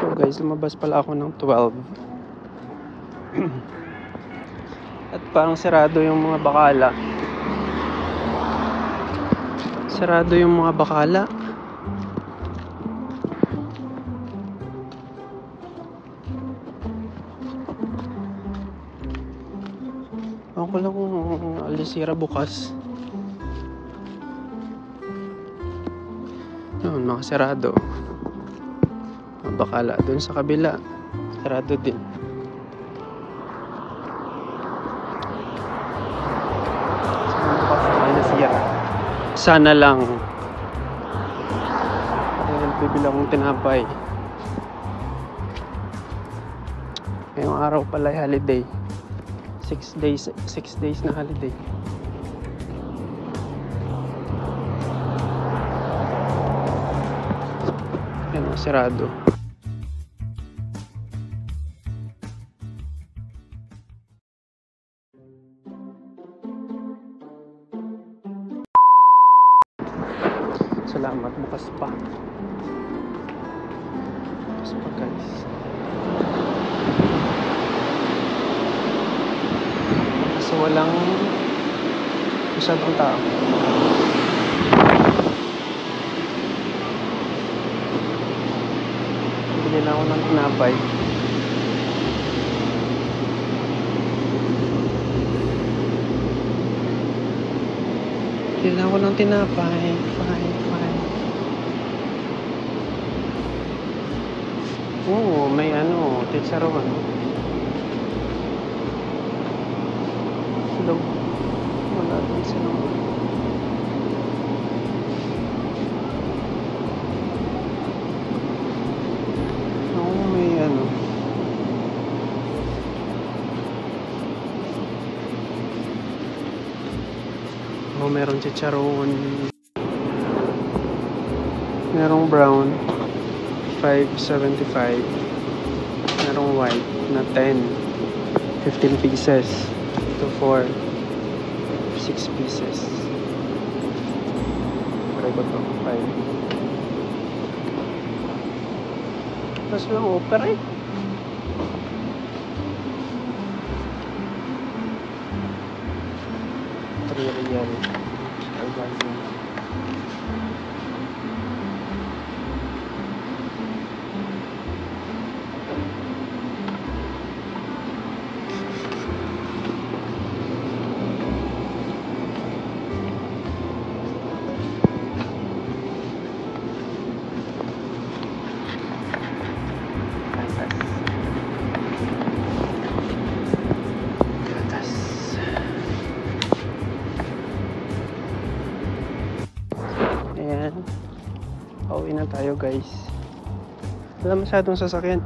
So guys, lumabas pala ako ng 12. At parang sarado yung mga bakala. Sarado yung mga bakala. Ako lang kung alisira bukas. Yun, mga sarado. Mga bakala dun sa kabila. Sarado din. Sana lang. Ayan, bibili akong tinapay. Ngayong araw pala ay holiday. 6 days na holiday. Ayan, sarado. Salamat, bukas pa. Bukas pa guys. Kasi walang masyadong tao. Bili na ako ng tinapay. Bili na ako ng tinapay. Fine. Oo, may chicharon. Silog. Wala din silog. Oo, may meron chicharon. Merong brown. 5.75. Merong white na 10. 15 pieces. To 4. 6 pieces. Try ko to. 5. Tapos lang opera eh. Real. Ayan. Pauwi na tayo guys. Wala masyadong sasakyan.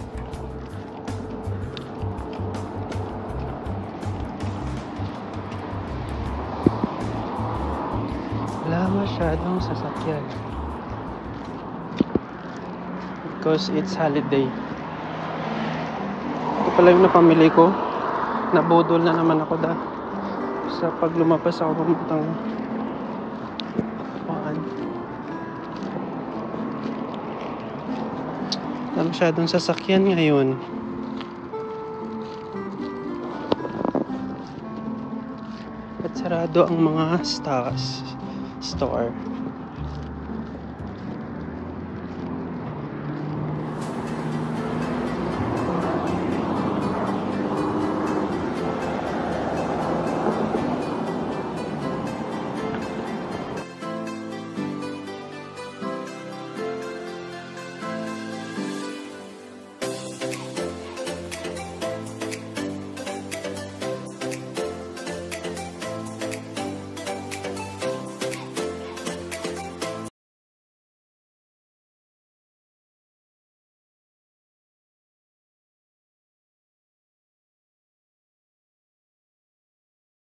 Wala masyadong sasakyan. Because it's holiday. Ito pala yung napamili ko. Nabudol na naman ako sa pag lumabas ako pamuntang wala masyadong sasakyan ngayon. At sarado ang mga store.